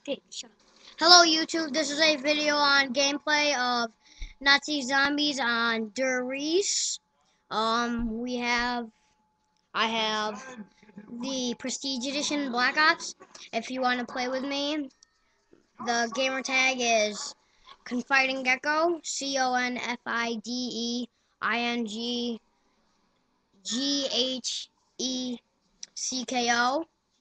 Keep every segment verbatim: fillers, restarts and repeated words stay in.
Okay, shut up. Hello YouTube, this is a video on gameplay of Nazi zombies on Durice. Um, we have, I have the Prestige Edition Black Ops. If you want to play with me, the gamer tag is Confiding Gecko, C O N F I D E I N G G H E C K O,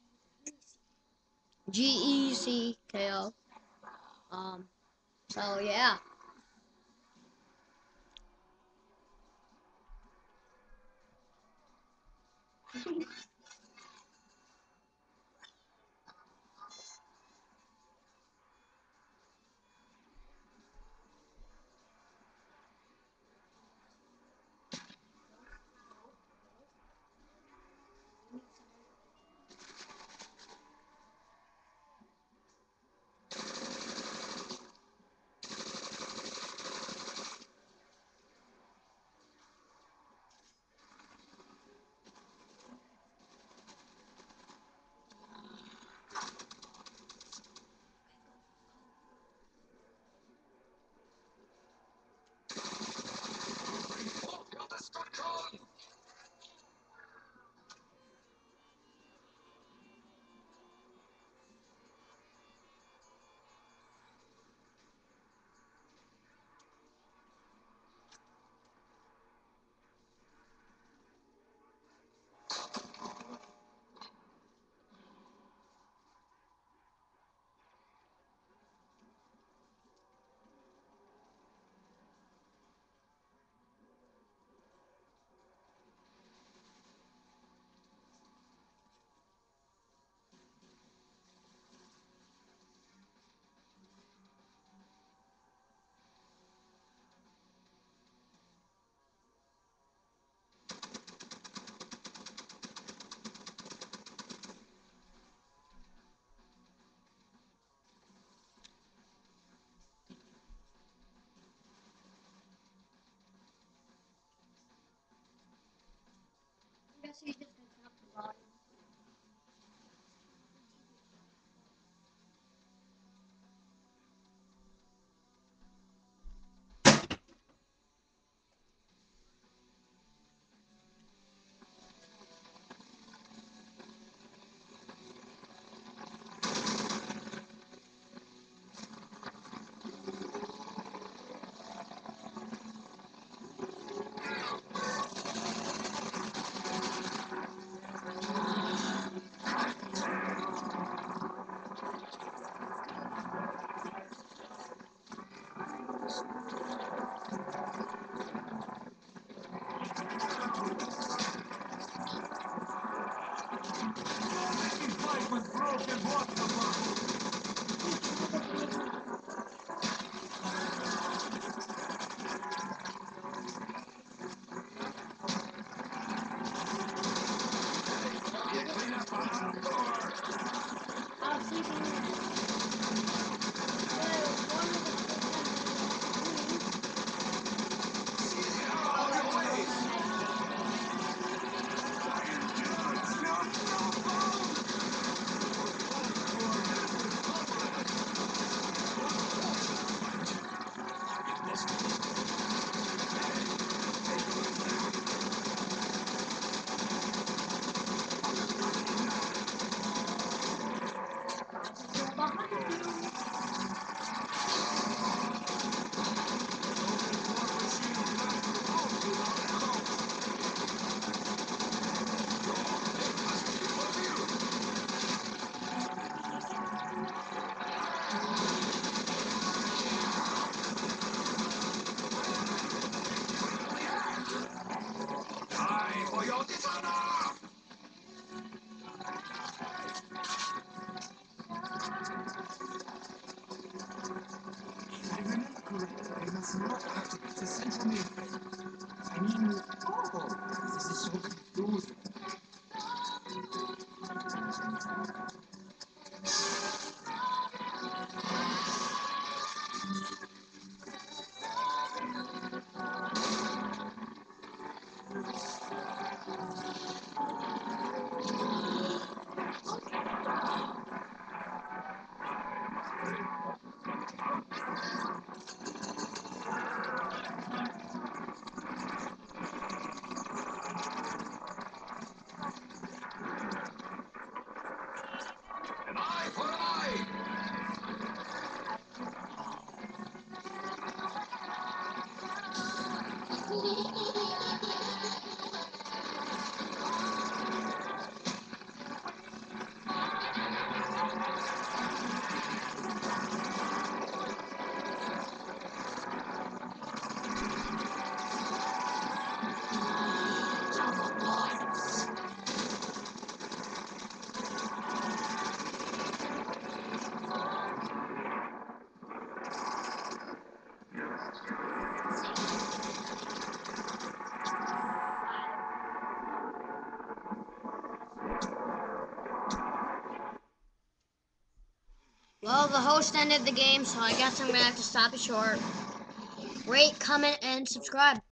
G E C K O. Um, so yeah. Well, the host ended the game, so I guess I'm gonna have to stop it short. Rate, comment, and subscribe.